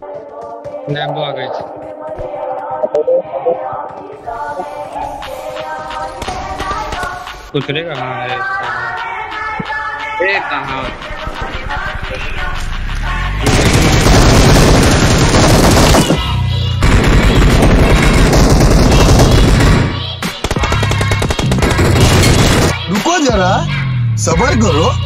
Lambo आ गई थी। उतरे कहाँ है साला? ए कहाँ? रुको जरा, सबर करो।